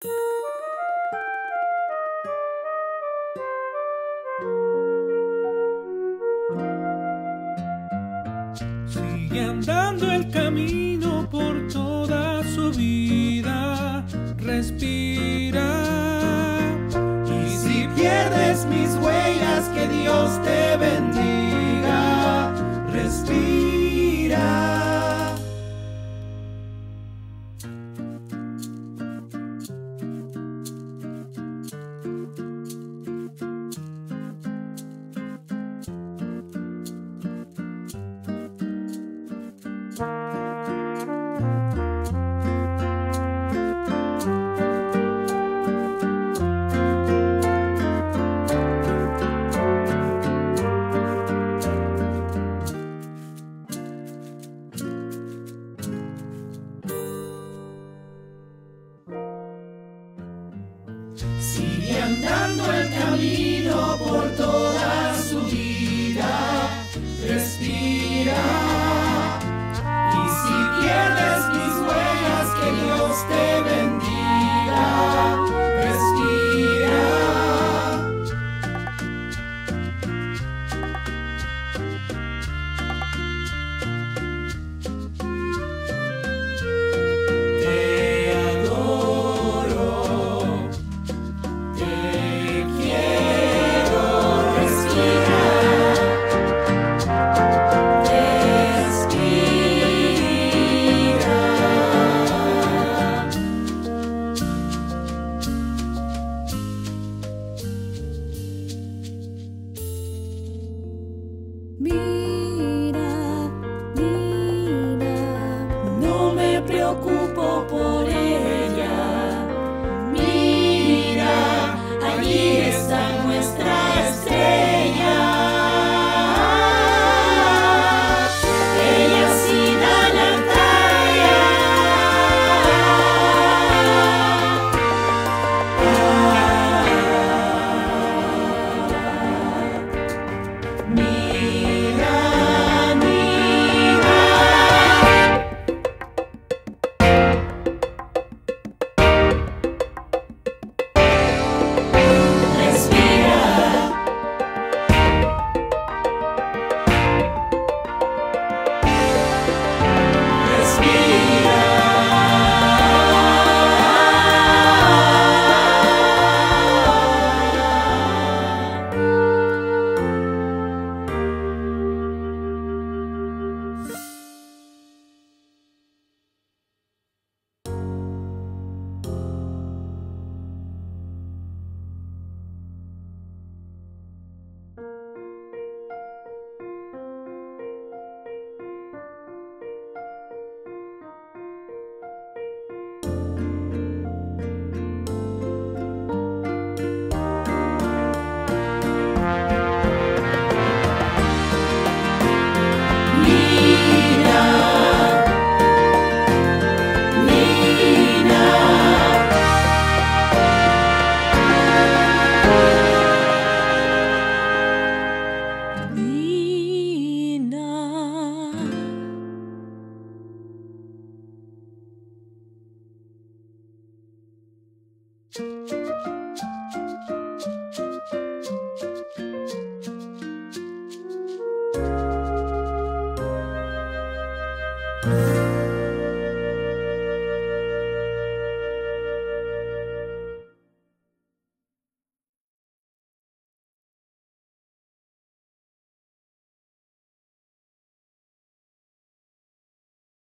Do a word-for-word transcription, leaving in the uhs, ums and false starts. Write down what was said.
Sigue andando el camino por toda su vida, respira. Y si pierdes mis huellas, que Dios te bendiga, respira. Sigue andando el camino por toda su vida, respira. Y si pierdes mis huellas, que Dios te bendiga, respira. Te adoro. Mira, mira, no me preocupo por ella. Mira, allí está nuestra estrella. Ella sí da la talla. Mira, mira. Respira. Respira. Nina.